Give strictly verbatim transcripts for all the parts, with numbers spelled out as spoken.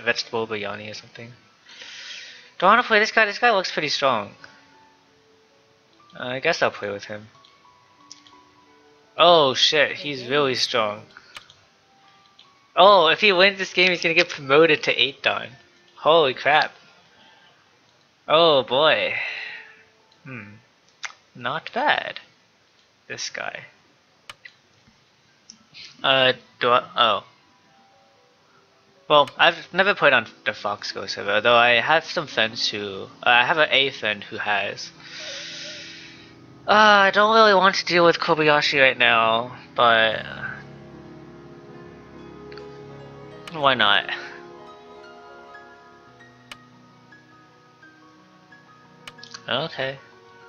vegetable biryani or something. Do I want to play this guy? This guy looks pretty strong. Uh, I guess I'll play with him. Oh shit, he's really strong. Oh, if he wins this game, he's gonna get promoted to eight dan. Holy crap. Oh boy. Hmm. Not bad. This guy. Uh, do I? Oh. Well, I've never played on the Fox Go server, though I have some friends who. Uh, I have an A friend who has. Uh, I don't really want to deal with Kobayashi right now, but. Why not? Okay.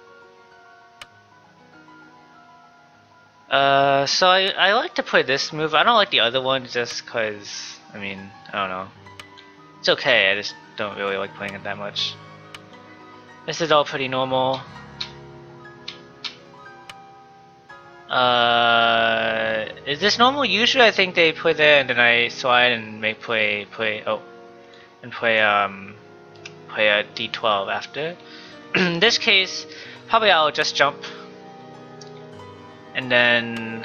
Uh, so I, I like to play this move. I don't like the other one just cause, I mean, I don't know. It's okay, I just don't really like playing it that much. This is all pretty normal. Uh, is this normal? Usually I think they play there and then I slide and make play, play, oh, and play, um, play a D twelve after. In this case, probably I'll just jump. And then,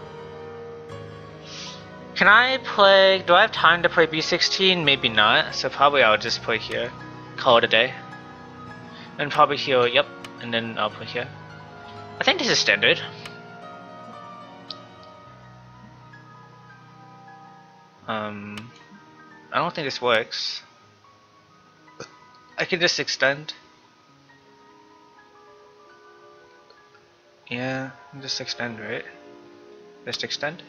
can I play, do I have time to play B sixteen? Maybe not, so probably I'll just play here, call it a day. And probably heal, yep, and then I'll play here. I think this is standard. Um, I don't think this works. I can just extend. Yeah, just extend, right? Just extend.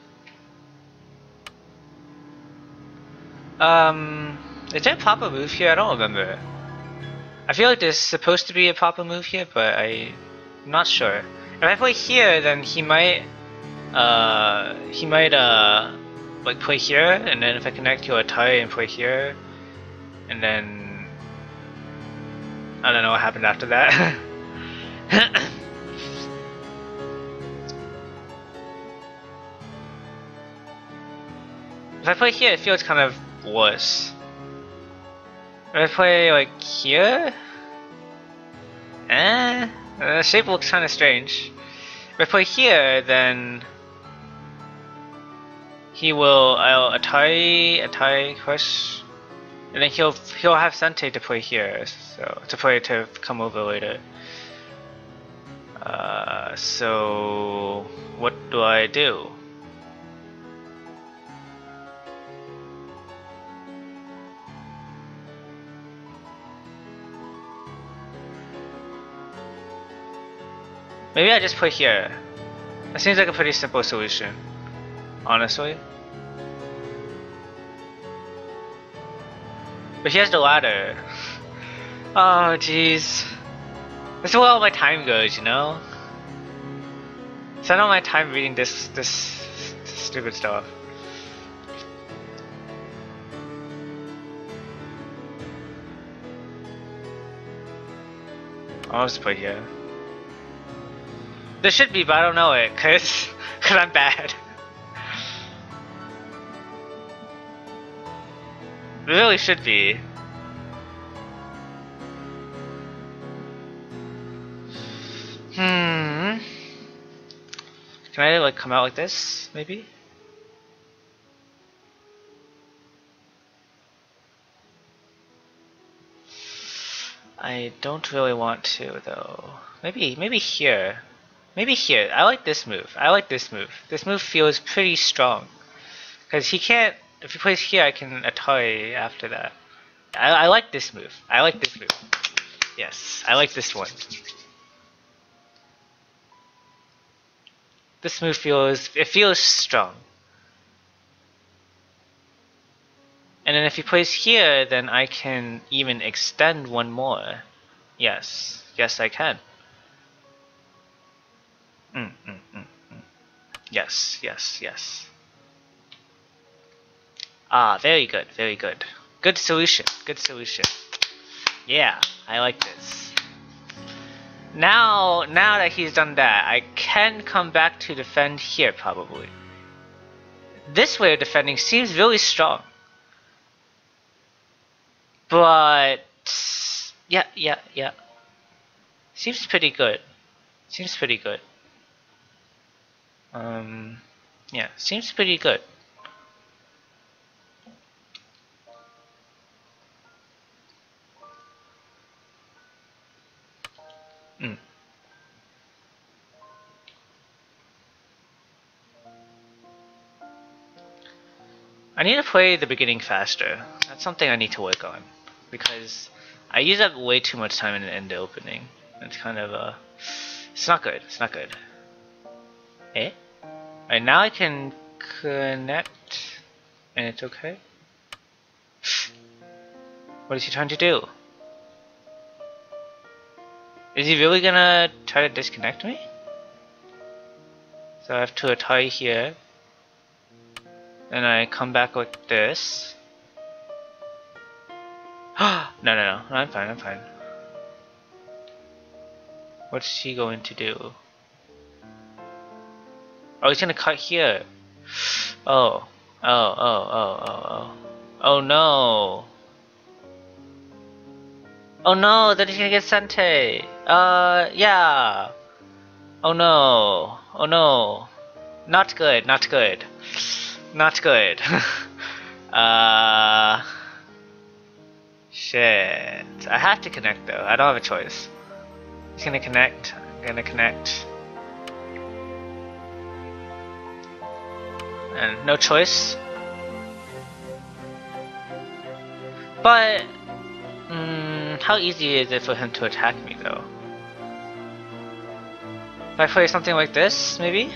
Um, is there a proper move here? I don't remember. I feel like there's supposed to be a proper move here, but I, I'm not sure. If I play here, then he might, uh, he might, uh, like play here, and then if I connect to a tie and play here, and then I don't know what happened after that. If I play here, it feels kind of worse. If I play like here, eh, the shape looks kind of strange. If I play here, then he will. I'll Atari, Atari crush, and then he'll he'll have Sente to play here, so to play to come over later. Uh, so what do I do? Maybe I just put here. That seems like a pretty simple solution, honestly. But he has the ladder. Oh jeez. This is where all my time goes, you know? Spend all my time reading this, this, this stupid stuff. I'll just put here. There should be, but I don't know it, cause, cause I'm bad. There really should be. Hmm. Can I like come out like this, maybe? I don't really want to though. Maybe, maybe here. Maybe here. I like this move. I like this move. This move feels pretty strong. Because he can't, if he plays here, I can Atari after that. I, I like this move. I like this move. Yes, I like this one. This move feels, it feels strong. And then if he plays here, then I can even extend one more. Yes, yes I can. Mm, mm, mm, mm. Yes, yes, yes. Ah, very good, very good. Good solution, good solution. Yeah, I like this. Now, now that he's done that, I can come back to defend here probably. This way of defending seems really strong. But yeah, yeah, yeah. Seems pretty good. Seems pretty good. Um, yeah, seems pretty good. Mm. I need to play the beginning faster. That's something I need to work on because I use up way too much time in the, in the opening. It's kind of uh, it's not good. It's not good. Eh? Alright, now I can connect, and it's okay. What is he trying to do? Is he really gonna try to disconnect me? So I have to tie here. Then I come back like this. no, no, no, no, I'm fine, I'm fine. What's she going to do? Oh, he's gonna cut here. Oh, oh, oh, oh, oh, oh. Oh no. Oh no, that he's gonna get Sente. Uh, yeah. Oh no. Oh no. Not good, not good. Not good. uh... Shit. I have to connect though, I don't have a choice. He's gonna connect, I'm gonna connect. And no choice. But... Mm, how easy is it for him to attack me though? If I play something like this, maybe?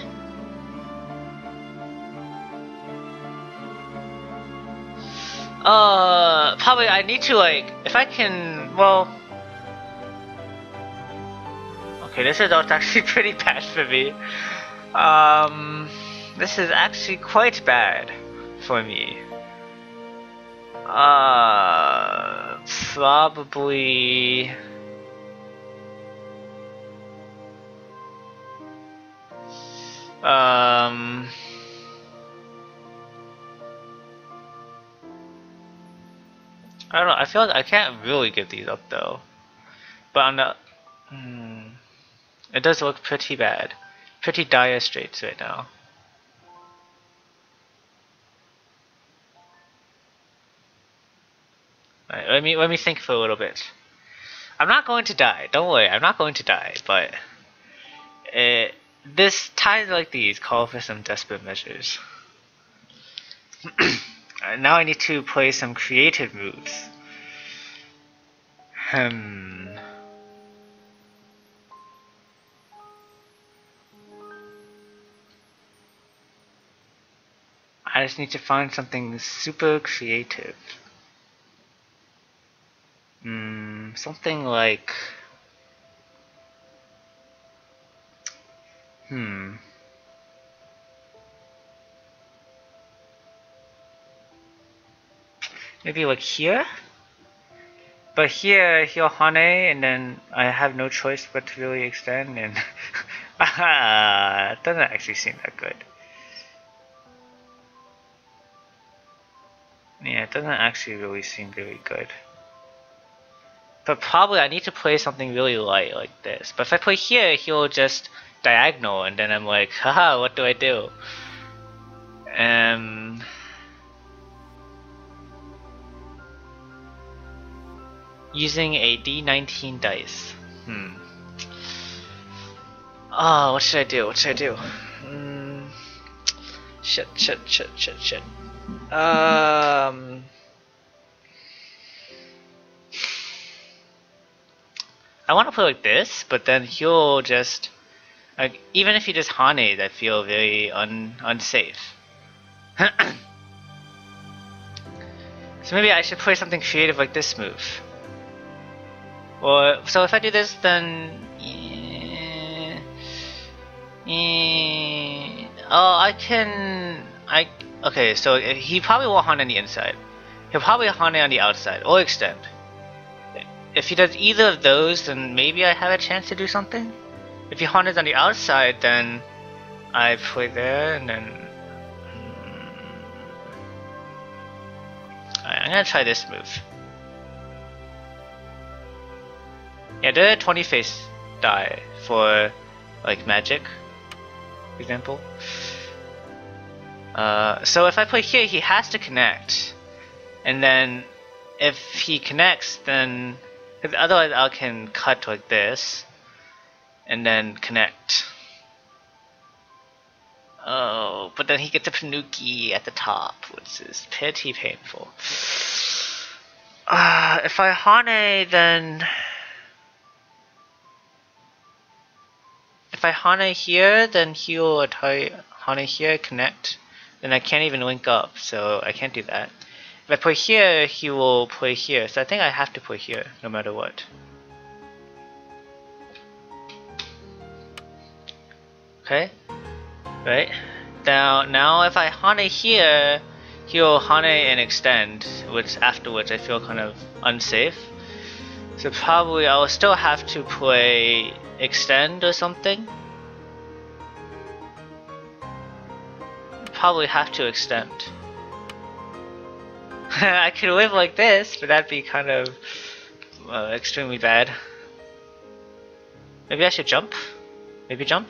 Uh, probably I need to like, if I can, well... Okay, this is actually pretty bad for me. Um, this is actually quite bad for me. Uh, probably... Um... I don't know, I feel like I can't really give these up though. But on the... Hmm, it does look pretty bad. Pretty dire straits right now. Alright, let me, let me think for a little bit. I'm not going to die, don't worry, I'm not going to die, but... It, this, times like these call for some desperate measures. Now I need to play some creative moves. Hmm. I just need to find something super creative. Hmm, something like... Hmm. Maybe like here? But here, he'll Hane, and then I have no choice but to really extend, and... Aha! It doesn't actually seem that good. Yeah, it doesn't actually really seem very good. But probably I need to play something really light like this. But if I play here, he'll just diagonal, and then I'm like, haha, what do I do? Um... Using a D nineteen dice. Hmm. Oh, what should I do? What should I do? Mm. Shit, shit, shit, shit, shit. Um. I want to play like this, but then he'll just, like, even if he does Hane, I feel very un unsafe. So maybe I should play something creative like this move. Or, so if I do this, then... Eh, eh, oh, I can... I Okay, so he probably won't Hane on the inside. He'll probably Hane on the outside, or extend. If he does either of those, then maybe I have a chance to do something. If he Hanes on the outside, then I play there, and then... Mm, Alright, I'm gonna try this move. Yeah, there are twenty face die for like magic, for example. Uh, so if I play here, he has to connect, and then if he connects, then because otherwise I can cut like this, and then connect. Oh, but then he gets a Panuki at the top, which is pretty painful. Uh, if I Hane, then if I Hane here, then he'll attack Hane here, connect. Then I can't even link up, so I can't do that. If I play here, he will play here, so I think I have to play here, no matter what. Okay, right. Now, now if I Hane here, he'll Hane and extend, which afterwards I feel kind of unsafe. So probably I'll still have to play extend or something. Probably have to extend. I could live like this, but that'd be kind of uh, extremely bad. Maybe I should jump? Maybe jump?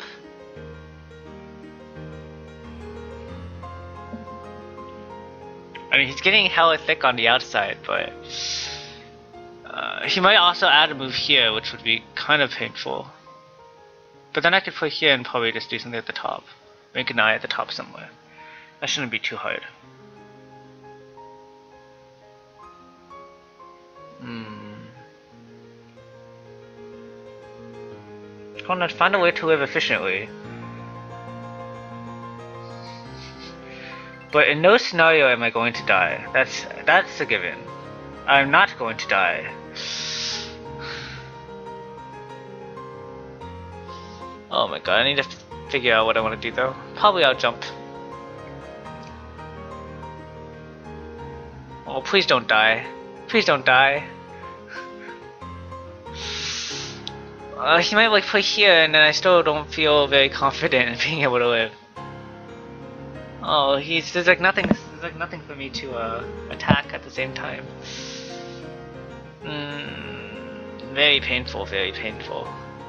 I mean, he's getting hella thick on the outside, but uh, he might also add a move here, which would be kind of painful. But then I could play here and probably just do something at the top. Make an eye at the top somewhere. That shouldn't be too hard. Hmm. Come on, find a way to live efficiently. But in no scenario am I going to die. That's that's a given. I'm not going to die. Oh my god, I need to figure out what I want to do though. Probably I'll jump. Oh, please don't die. Please don't die. Uh, he might like play here and then I still don't feel very confident in being able to live. Oh, he's there's like nothing. There's like nothing for me to uh, attack at the same time. Mm, very painful. Very painful.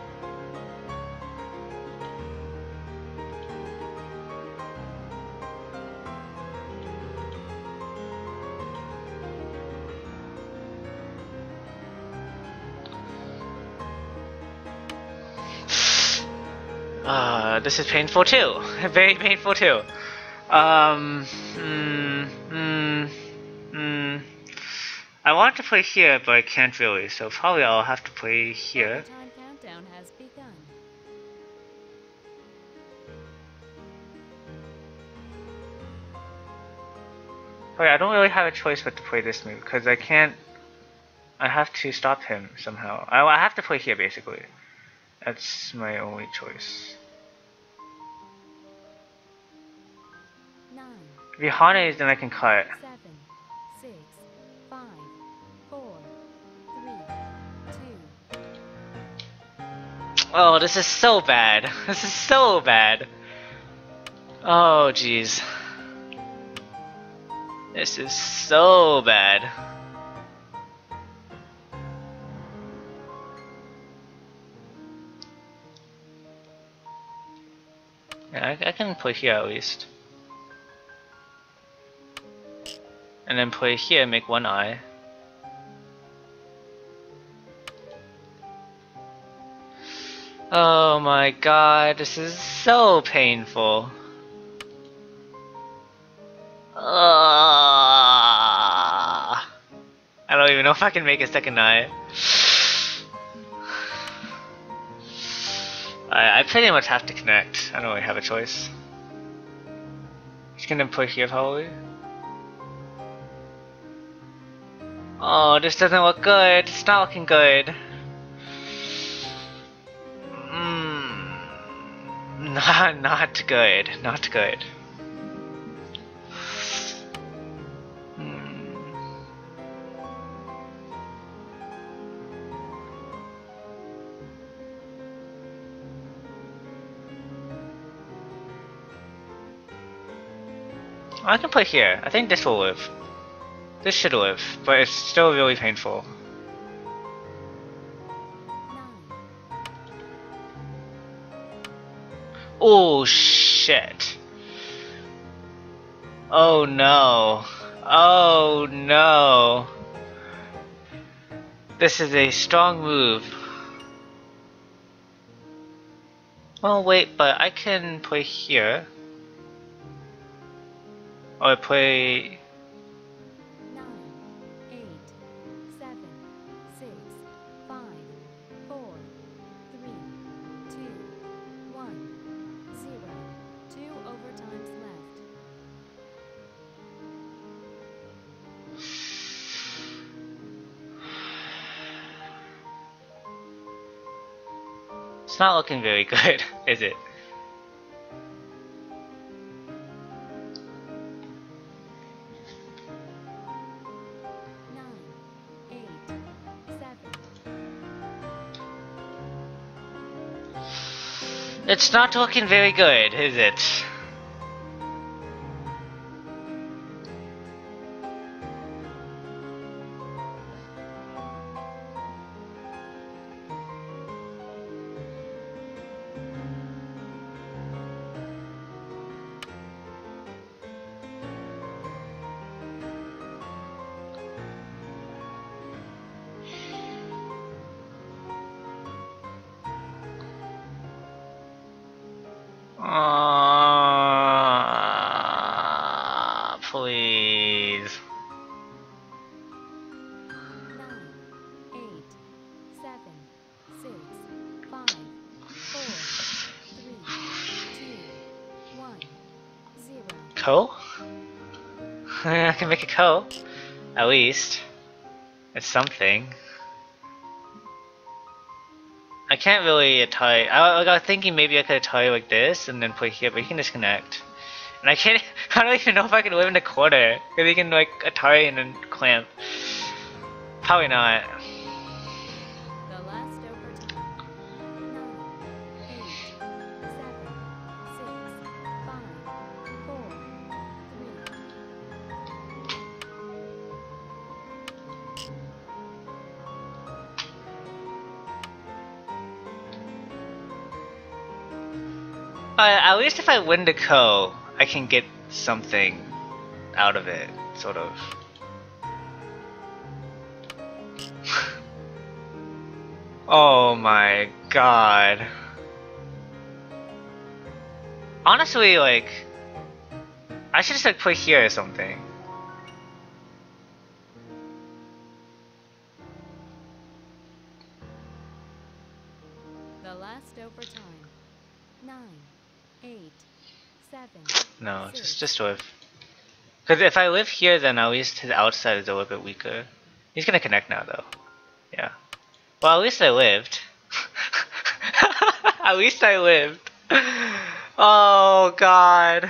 Uh, this is painful too. Very painful too. Um, mm, mm, mm. I want to play here, but I can't really, so probably I'll have to play here. Time countdown has begun. Okay, I don't really have a choice but to play this move, because I can't... I have to stop him somehow. I, I have to play here, basically. That's my only choice. Nine, If he Hanes, then I can cut. seven, six, five, four, three, two. Oh, this is so bad. This is so bad. Oh, jeez. This is so bad. Yeah, I, I can play here at least. And then play here, make one eye. Oh my god, this is so painful. Uh, I don't even know if I can make a second eye. I, I pretty much have to connect. I don't really have a choice. Just gonna play here probably. Oh, this doesn't look good. It's not looking good. Mm, not, not good. Not good. Mm. I can play here. I think this will live. This should live, but it's still really painful. Oh shit. Oh no. Oh no. This is a strong move. Oh wait, but I can play here. Or play... Nine, eight, seven, six, five, four, three, two, one, zero. Two overtimes left. It's not looking very good, is it? Nine, eight, seven. It's not looking very good, is it? Uh, please. Nine, eight, seven, six, five, four, three, two, one, zero. Co? I can make a co. At least. It's something. I can't really Atari. I, like, I was thinking maybe I could Atari like this and then play here, but you can disconnect. And I can't. I don't even know if I can live in the corner. Because you can like Atari and then clamp. Probably not. The last overtime. Nine, eight, seven, six, five, four, three. Uh, at least if I win the co, I can get something out of it, sort of. Oh my god. Honestly, like, I should just like put here or something. The last overtime. Nine, eight, seven. No, six. just just live. Because if I live here, then at least his outside is a little bit weaker. He's gonna connect now, though. Yeah. Well, at least I lived. At least I lived. Oh god.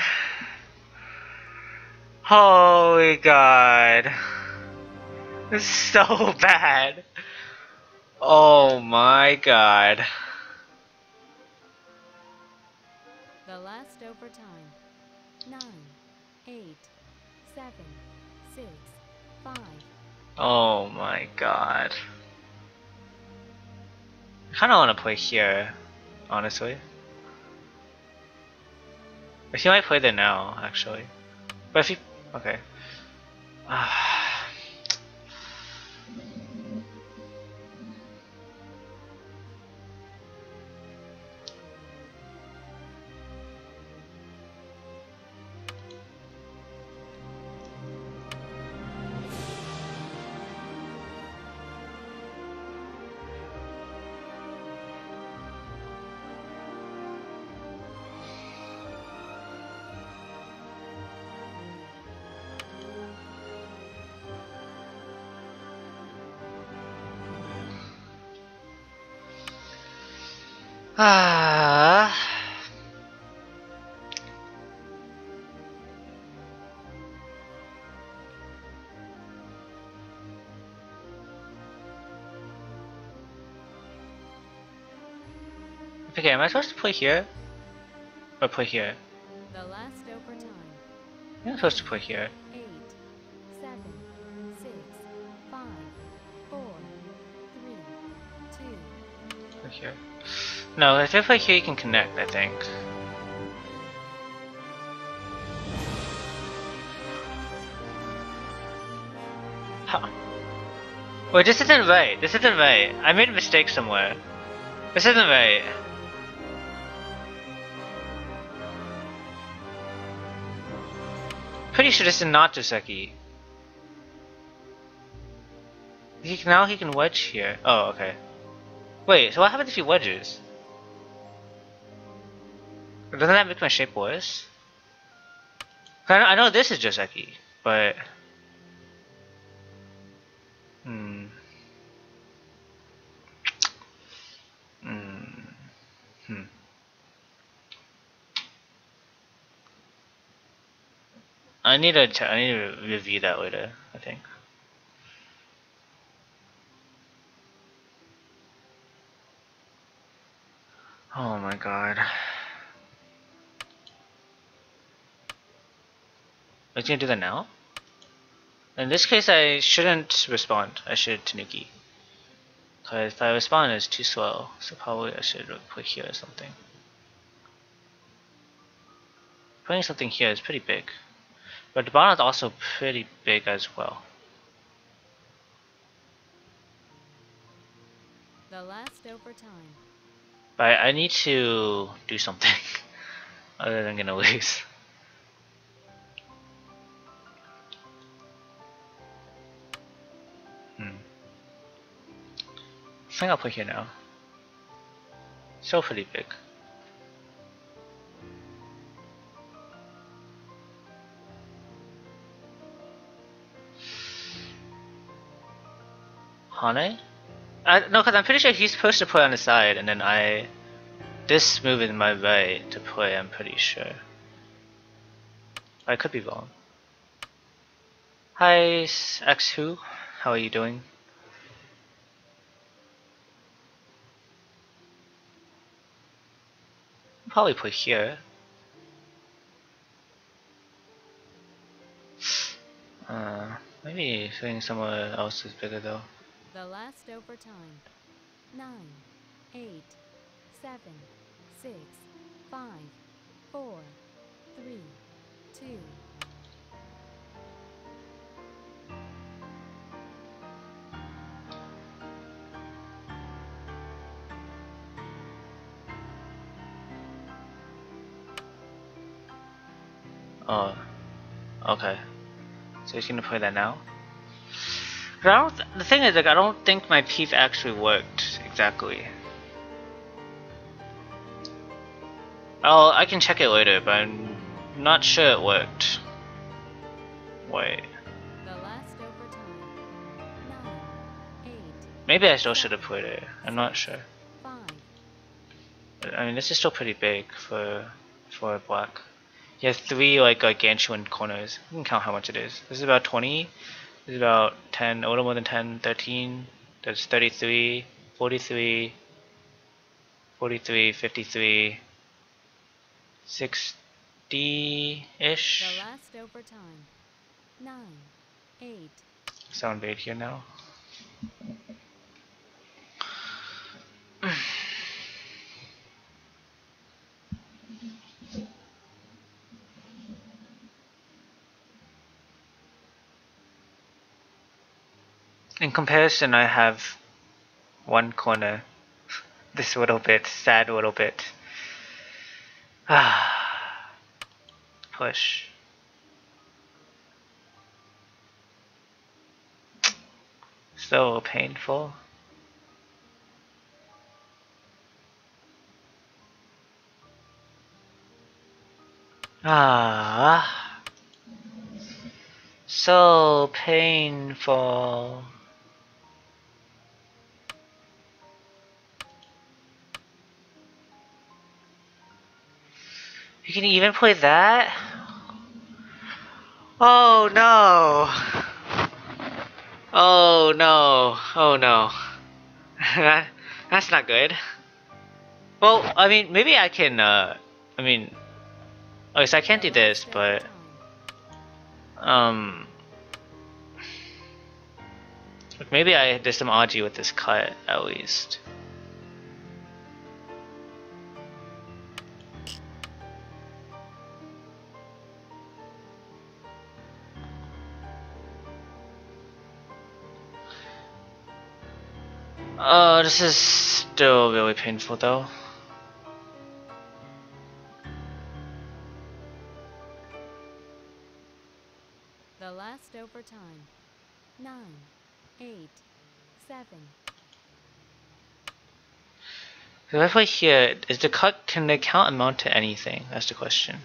Holy god. This is so bad. Oh my god. The last overtime. Nine, eight, seven, six, five. Oh my god. I kinda wanna play here, honestly. But he might play there now, actually. But if he... okay. Ah. Okay, am I supposed to play here? Or play here? The last overtime. I'm supposed to play here. Eight, seven, six, five, four, three, two. Play here. No, if I play here, you can connect, I think. Wait, this isn't right. This isn't right. I made a mistake somewhere. This isn't right. Pretty sure this is not Joseki. He now he can wedge here. Oh, okay. Wait, so what happens if he wedges? Doesn't that make my shape worse? I know, I know this is Joseki, but hmm. Hmm. Hmm. I need to I need to review that later, I think. Oh my god. Are you gonna do that now? In this case, I shouldn't respond. I should Tanuki. Because if I respond, it's too slow. So probably I should put here or something. Putting something here is pretty big. But the bottom is also pretty big as well. The last overtime. But I need to do something other than gonna lose. Hmm. I think I'll put here now. Still pretty big. Hane? I, no, because I'm pretty sure he's supposed to put on the side, and then I... This move in my right to play, I'm pretty sure. I could be wrong. Hi, X Who? How are you doing? Probably put here. Uh, maybe putting somewhere else is bigger though. The last overtime. Nine, eight, seven, six, five, four, three, two. Oh, okay. So he's gonna play that now. But I don't. Th the thing is, like, I don't think my piece actually worked exactly. Oh, I can check it later, but I'm not sure it worked. Wait. The last overtime. Nine, eight, Maybe I still should have put it. I'm not sure. five. I mean, this is still pretty big for for black. He has three like gargantuan corners. You can count how much it is. This is about twenty. This is about ten, a little more than ten, thirteen. That's thirty-three, forty-three, forty-three, fifty-three, sixty-ish. The last overtime. Nine, eight. Sound bait here now. In comparison, I have one corner, this little bit, sad little bit. Ah, push. So painful. Ah, so painful. You can even play that? Oh no! Oh no! Oh no! that, that's not good. Well, I mean, maybe I can. Uh, I mean, oh, so I can't do this, but um, maybe I there's some Aji with this cut at least. Oh, this is still really painful though. The last overtime. Nine, eight, seven. So if I here, is the cut, can the count amount to anything? That's the question.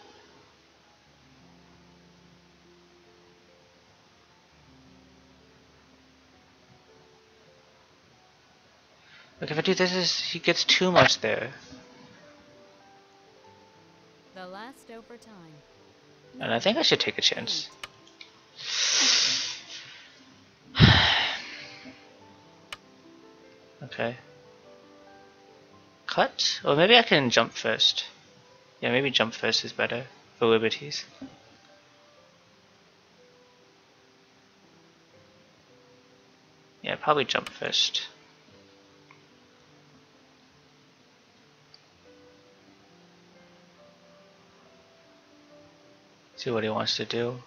Like if I do this, is he gets too much there. The last overtime. And I think I should take a chance. Okay. Cut? Or maybe I can jump first. Yeah, maybe jump first is better for liberties. Yeah, probably jump first. See what he wants to do.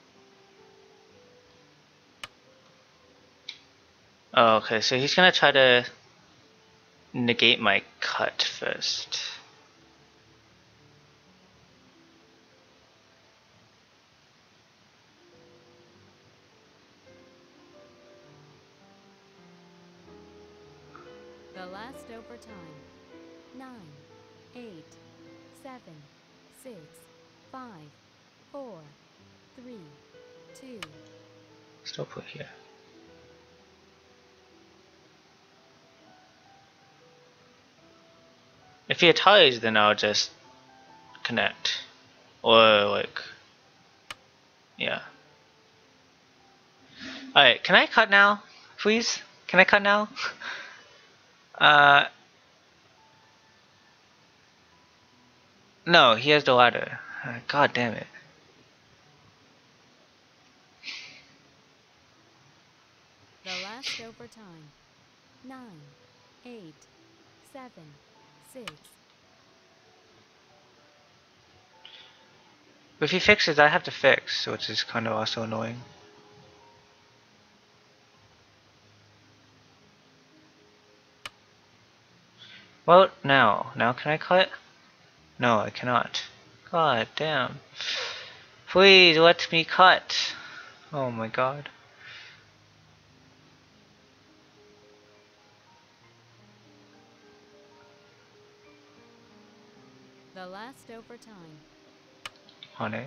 Oh, okay, so he's gonna try to negate my cut first. The last overtime. Nine, eight, seven, six, five, four, three, two. Still put here. If he ties, then I'll just connect. Or like, yeah. Alright, can I cut now? Please? Can I cut now? uh, no, he has the ladder. Uh, God damn it. The last overtime. Nine, eight, seven, six. But if he fixes, I have to fix, which is kind of also annoying. Well, now. Now can I cut? No, I cannot. God damn. Please let me cut. Oh my god. The last overtime. Honey.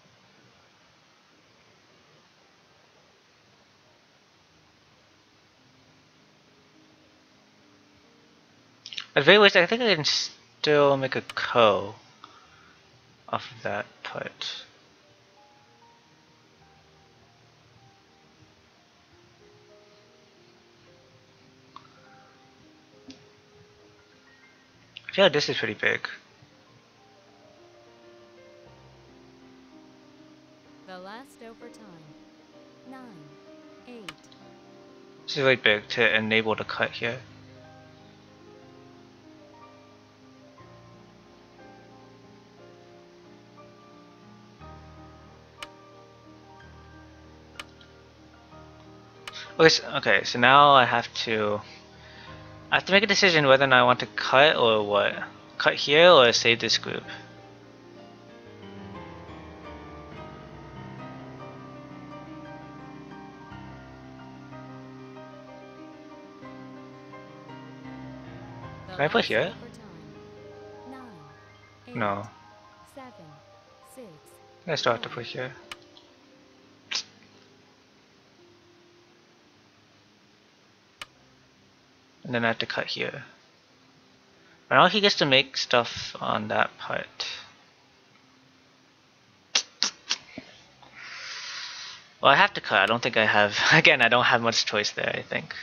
At very least, I think I can still make a co off of that put. I feel like this is pretty big. The last overtime. Nine, eight. This is really big to enable the cut here. Okay, so, okay, so now I have to I have to make a decision whether or not I want to cut or what. Cut here or save this group. The Can I put last here? overtime. Nine, eight, No. seven, six. I still have to put here. And then I have to cut here. But now he gets to make stuff on that part. Well, I have to cut. I don't think I have. Again, I don't have much choice there, I think.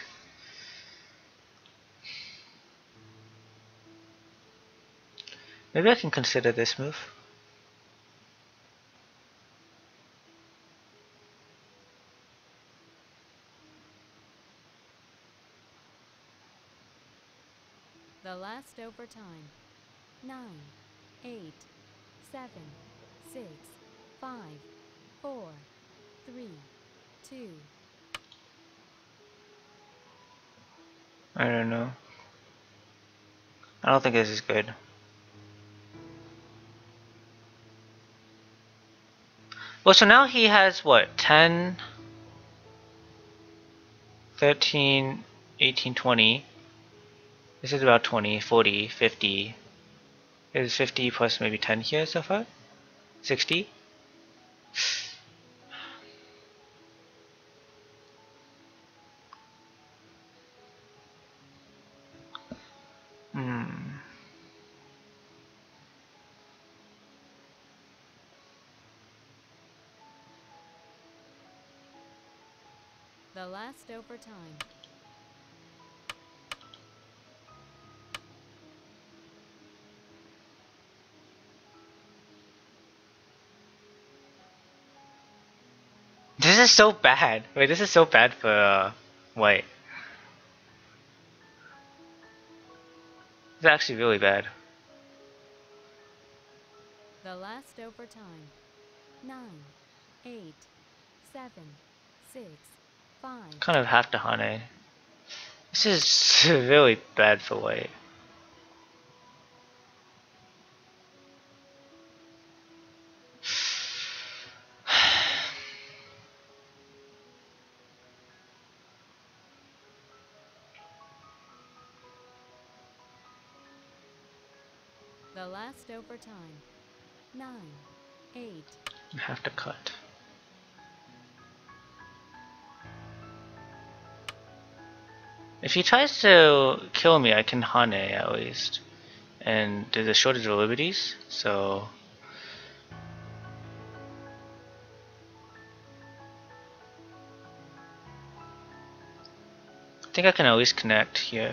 Maybe I can consider this move. The last overtime. Nine, eight, seven, six, five, four, three, two. I don't know. I don't think this is good. Well, so now he has what? ten, thirteen, eighteen, twenty. This is about twenty, forty, fifty. Is fifty plus maybe ten here so far? sixty? Hmm. The last overtime. This is so bad. Wait, this is so bad for uh, white. It's actually really bad. The last overtime. Nine, eight, seven, six, five. Kind of have to Hane. This is really bad for white. The last overtime. Nine, eight. I have to cut. If he tries to kill me, I can Hane at least. And there's a shortage of liberties, so... I think I can at least connect here.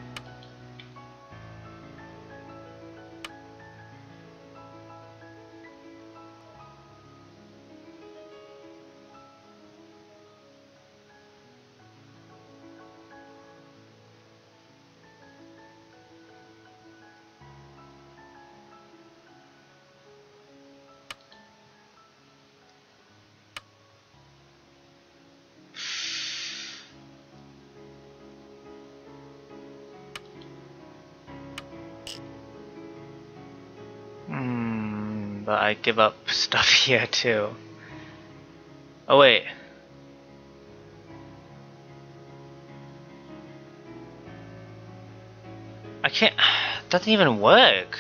Hmm, but I give up stuff here too. Oh wait. I can't, doesn't even work.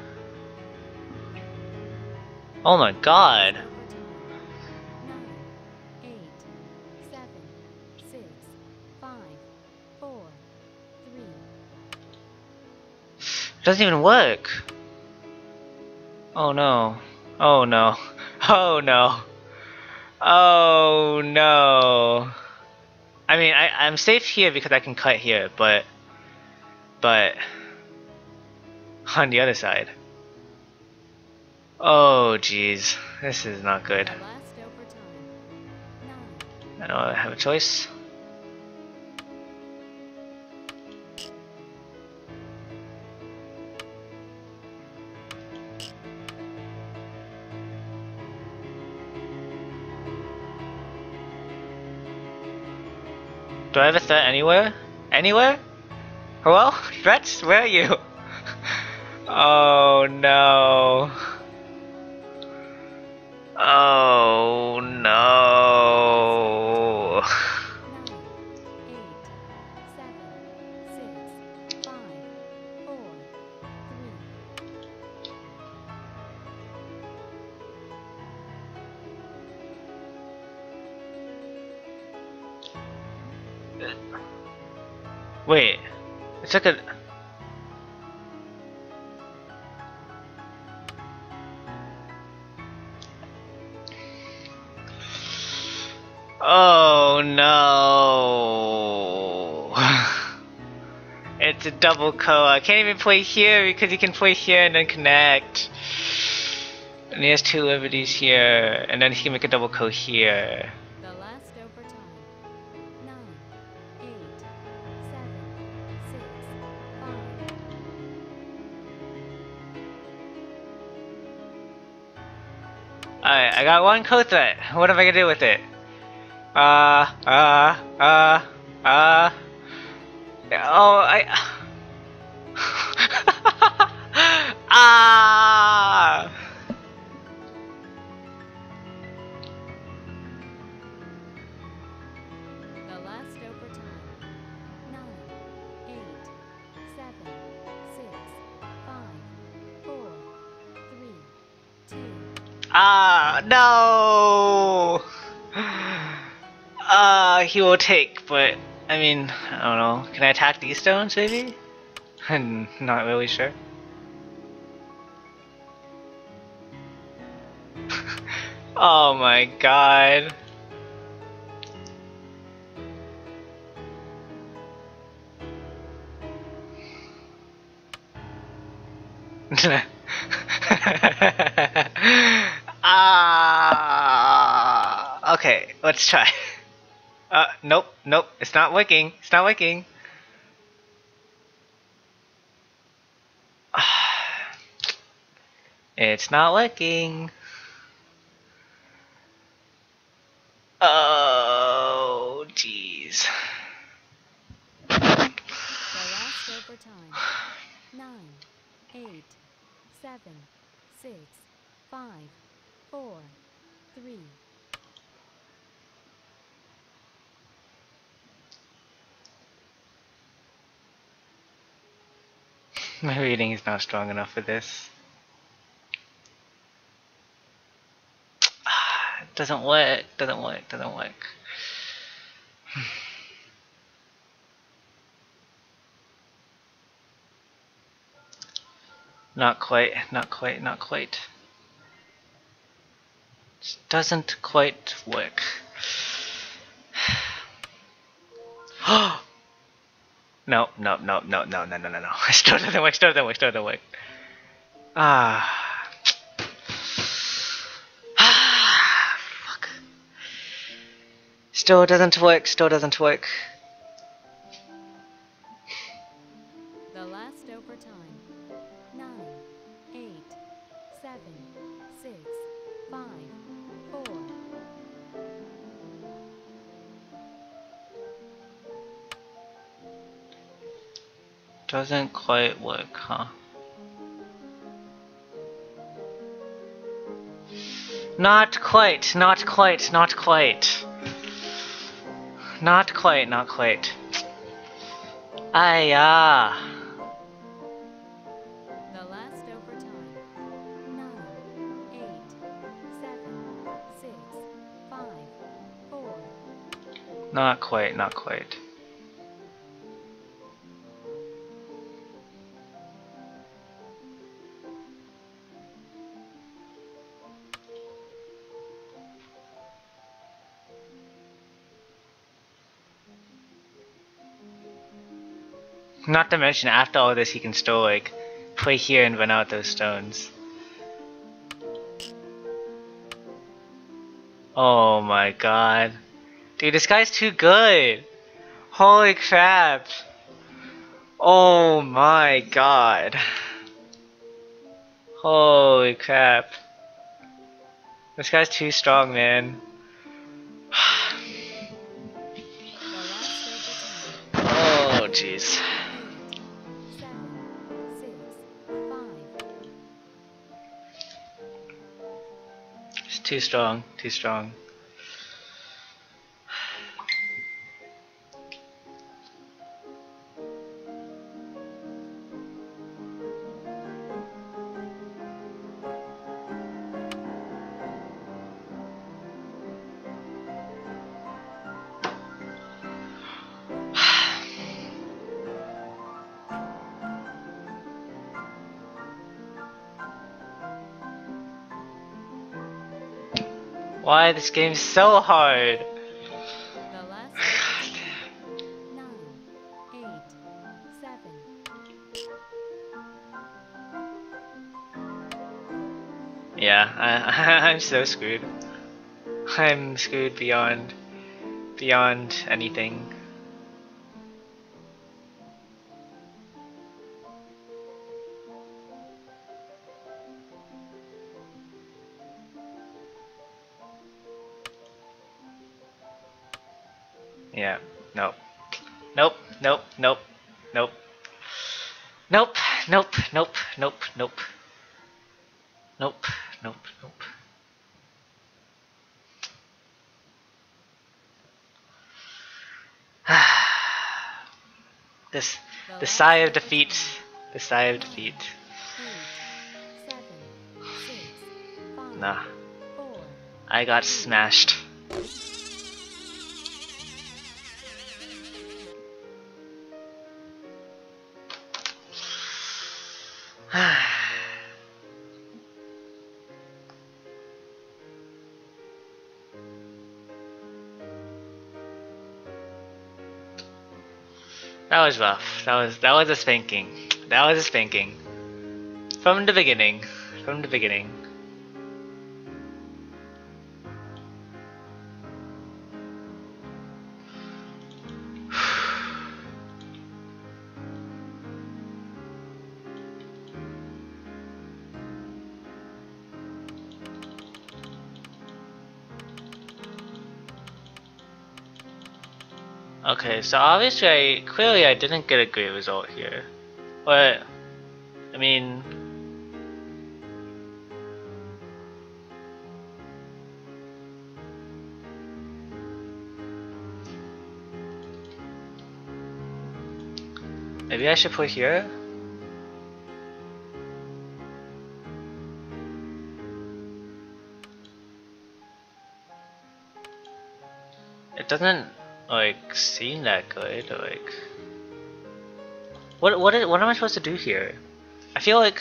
Oh my god. Nine, eight, seven, six, five, four, three. It doesn't even work. Oh no. Oh no. Oh no. Oh no. I mean, I, I'm safe here because I can cut here, but... But... On the other side. Oh jeez. This is not good. The last overtime. Nine, I don't have a choice. Do I have a threat anywhere? Anywhere? Hello? Threats? Where are you? Oh no. Oh no. nine, eight, seven, six, five, four, three. Wait. It's like a... Oh no. It's a double co. I can't even play here because he can play here and then connect. And he has two liberties here, and then he can make a double co here. The last overtime. Nine, eight, seven, six, five. Alright, I got one co threat. What am I gonna do with it? Uh, uh, uh, uh. Oh, I. Ah! The last overtime. Nine, eight, seven, six, five, four, three, two. Ah, no! Uh, he will take, but I mean, I don't know. Can I attack these stones, maybe? I'm not really sure. Oh my god. Ah, okay, let's try. Uh, nope, nope, it's not working. It's not working. It's not working. Oh, jeez. The last overtime. Nine, eight, seven, six, five, four, three. My reading is not strong enough for this. Doesn't work, doesn't work, doesn't work. Not quite, not quite, not quite. It doesn't quite work. No, no, no, no, no, no, no, no, no. It still doesn't work, still doesn't work, still doesn't work. Ah. Ah. Fuck. Still doesn't work, still doesn't work. The last overtime. Nine, eight, seven, six, five, four. Doesn't quite work, huh? Not quite, not quite, not quite. Not quite, not quite. Ayah. The last overtime. Nine, eight, seven, six, five, four. Not quite, not quite. Not to mention, after all this, he can still, like, play here and run out those stones. Oh my god. Dude, this guy's too good! Holy crap! Oh my god. Holy crap. This guy's too strong, man. Oh, jeez. It's too strong, too strong. Why this game's so hard? The last nine, eight, seven. Yeah, I, I'm so screwed. I'm screwed beyond, beyond anything. Yeah, nope. Nope, nope, nope. Nope. Nope. Nope. Nope. Nope. Nope. Nope. Nope. Nope. This, the sigh of defeat. The sigh of defeat. Nah. I got smashed. That was rough. That was that was a spanking. That was a spanking. From the beginning. From the beginning. Okay, so obviously I clearly I didn't get a great result here. But I mean maybe I should put here? It doesn't like seem that good. Like, what what is, what am I supposed to do here? I feel like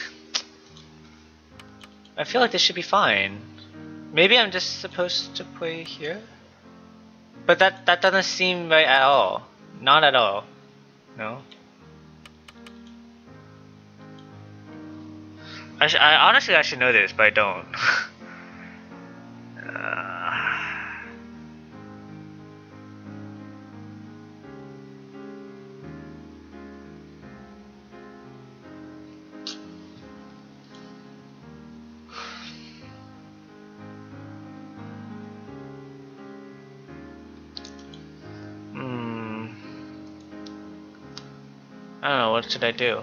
I feel like this should be fine. Maybe I'm just supposed to play here, but that that doesn't seem right at all. Not at all. No. I, sh I honestly I should know this, but I don't. uh, I don't know, what should I do?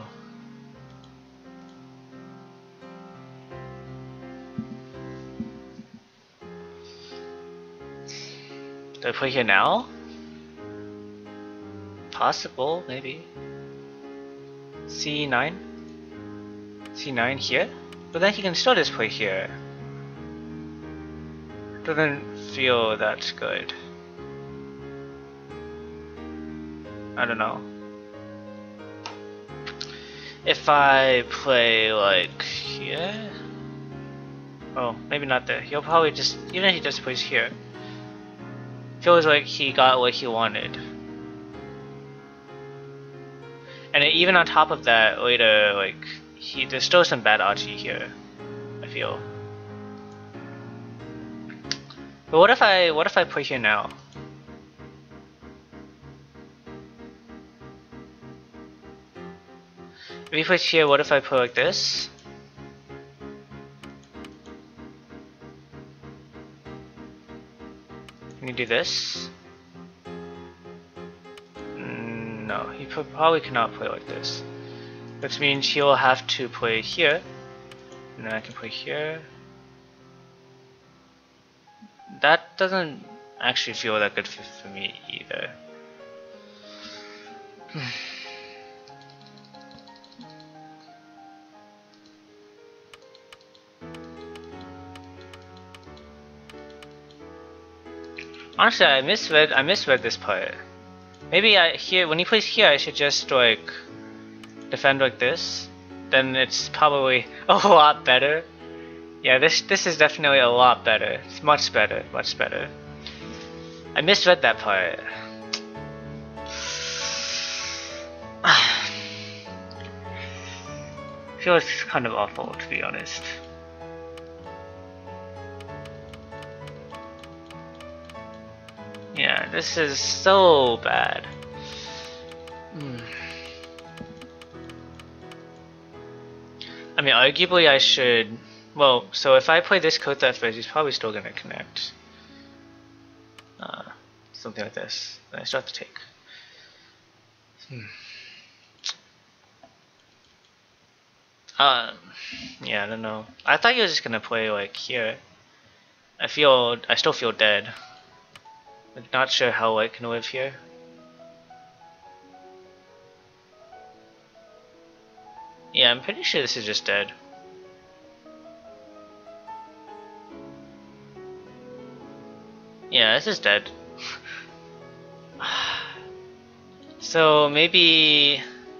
Do I play here now? Possible, maybe. C nine? C nine here? But then he can still just play here. Doesn't feel that good. I don't know. If I play like here, oh maybe not there. He'll probably just, even if he just plays here, feels like he got what he wanted. And even on top of that, later like he there's still some bad achi here, I feel. But what if I what if I play here now? If we put here, what if I put like this? Can you do this? Mm, no, he probably cannot play like this. Which means he'll have to play here. And then I can play here. That doesn't actually feel that good for, for me either. Honestly, I misread. I misread this part. Maybe I here when he plays here, I should just like defend like this. Then it's probably a lot better. Yeah, this this is definitely a lot better. It's much better, much better. I misread that part. I feel it's kind of awful, to be honest. Yeah, this is so bad. Mm. I mean, arguably I should... Well, so if I play this Kotha first, he's probably still gonna connect. Uh, something like this. Then I still have to take. Hmm. Uh, yeah, I don't know. I thought you were just gonna play like here. I feel, I still feel dead. I'm not sure how I can live here. Yeah, I'm pretty sure this is just dead. Yeah, this is dead. So maybe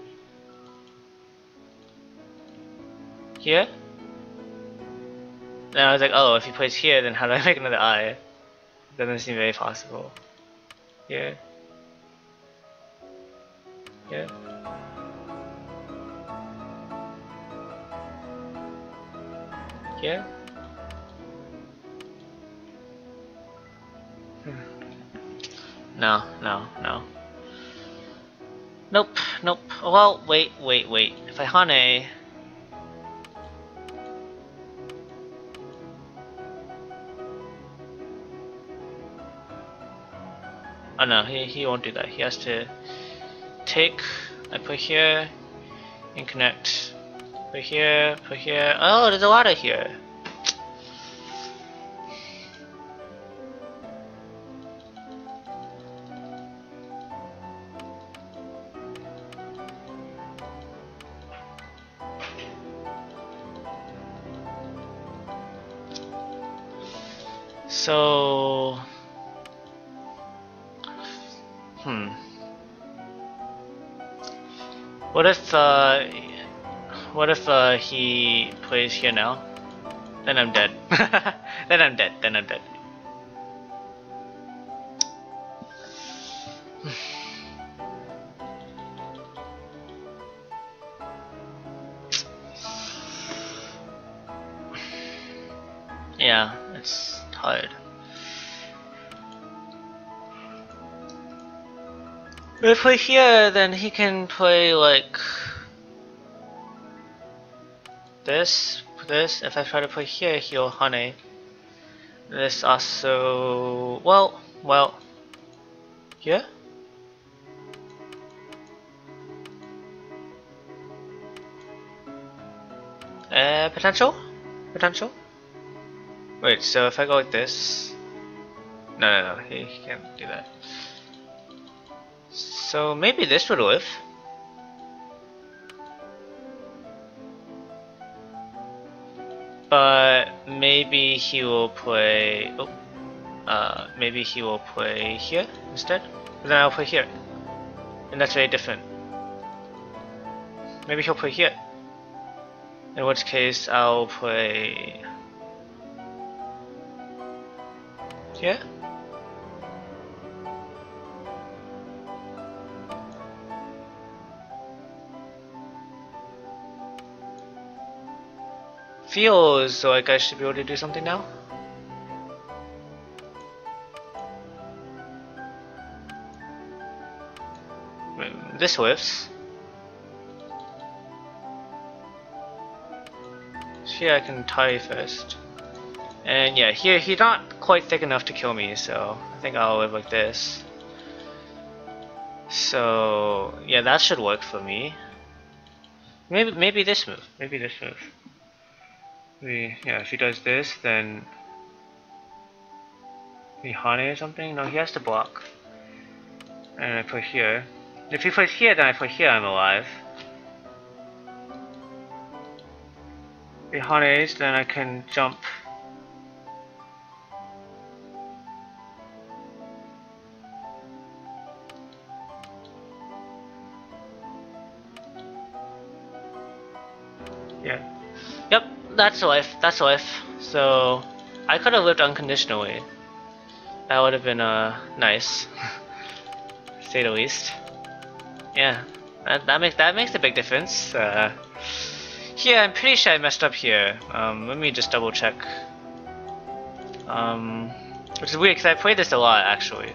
here? Then I was like, oh, if he plays here, then how do I make another eye? Doesn't seem very possible. Here. Here. Here. No, no, no. Nope, nope. Well, wait, wait, wait. If I Hane... Oh no, he, he won't do that. He has to take, I put here, and connect. Put here, put here. Oh, there's a lot of here. So, hmm. What if, uh, what if, uh, he plays here now? Then I'm dead. Then I'm dead. Then I'm dead. Yeah, it's hard. If I play here, then he can play like this, this. If I try to play here, he'll Hane. This also, well, well, here? Uh, potential? Potential? Wait, so if I go like this, no, no, no, he, he can't do that. So maybe this would live. But maybe he will play, oh, uh, maybe he will play here instead. And then I'll play here. And that's very different. Maybe he'll play here. In which case I'll play here. Feels like I should be able to do something now. This whiffs. Here I can tie first. And yeah, here he's not quite thick enough to kill me, so I think I'll live like this. So yeah, that should work for me. Maybe maybe this move. Maybe this move. Maybe, yeah, if he does this, then maybe Hane or something. No, he has to block. And I put here. If he plays here, then I put here. I'm alive. If he Hanes, then I can jump. Yeah. Yep, that's life. That's life. So I could have lived unconditionally. That would have been uh nice, to say the least. Yeah, that that makes that makes a big difference. Uh, yeah, I'm pretty sure I messed up here. Um, let me just double check. Um, which is weird because I played this a lot actually.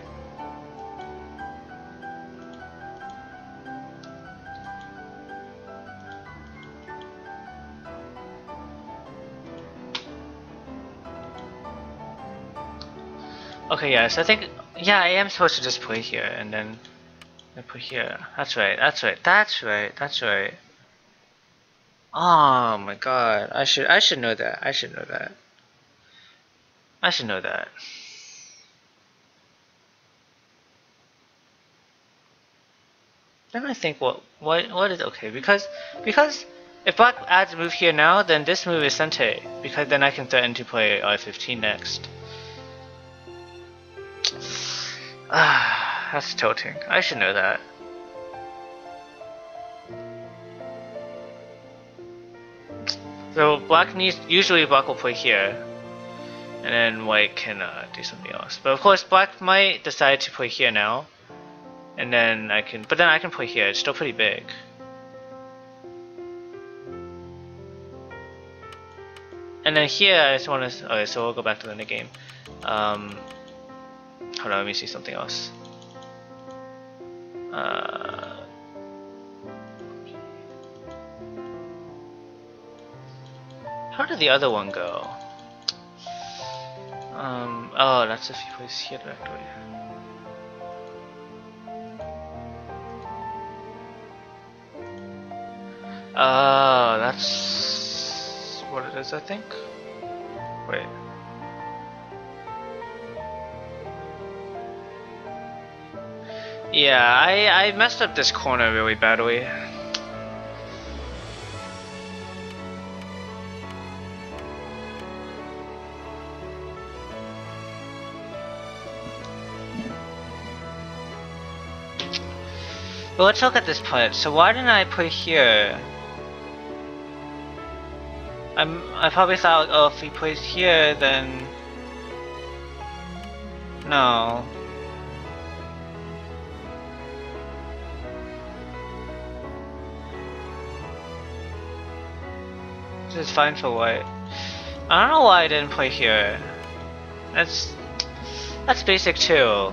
Okay, yeah, so I think, yeah, I am supposed to just play here and then I put here. That's right, that's right, that's right, that's right. Oh my god, I should I should know that. I should know that. I should know that. Then I think what what what is okay because because if black adds a move here now, then this move is Sente because then I can threaten to play I fifteen next. Ah, that's tilting. I should know that. So black needs usually black will play here, and then white can uh, do something else. But of course, black might decide to play here now, and then I can. But then I can play here. It's still pretty big. And then here, I just want to. Okay, so we'll go back to the end game. Um, hold on, let me see something else. Uh, how did the other one go? Um, oh, that's if he plays here directly. Oh, that's what it is, I think. Wait. Yeah, I, I messed up this corner really badly. But let's look at this play. So why didn't I put here? I'm, I probably thought, oh, if he plays here, then... No. This is fine for white. I don't know why I didn't play here. That's... That's basic too.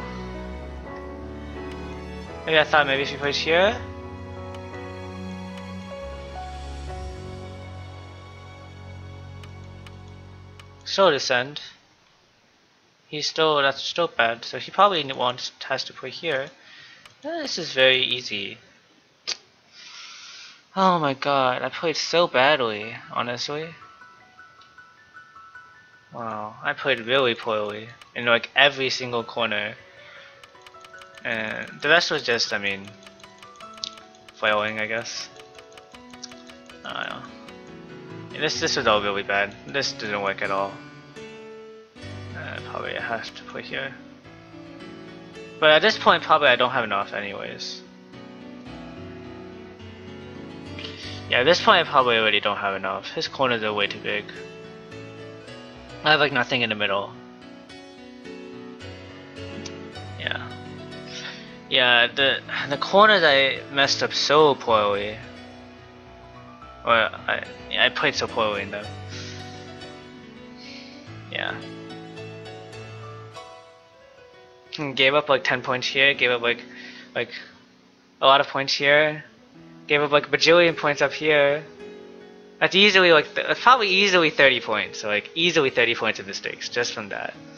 Maybe I thought maybe if he plays here? Still descend. He's still, that's still bad, so he probably wants, has to play here. Eh, this is very easy. Oh my god, I played so badly, honestly. Wow, I played really poorly in like every single corner. And the rest was just, I mean, flailing, I guess. I don't know. And this, this was all really bad. This didn't work at all. Uh, probably I have to play here. But at this point, probably I don't have enough anyways. Yeah, at this point I probably already don't have enough. His corners are way too big. I have like nothing in the middle. Yeah. Yeah, the the corners I messed up so poorly. Or I I played so poorly in them. Yeah. Gave up like ten points here, gave up like like a lot of points here. Gave up like a bajillion points up here. That's easily like, th that's probably easily thirty points. So like easily thirty points of mistakes just from that.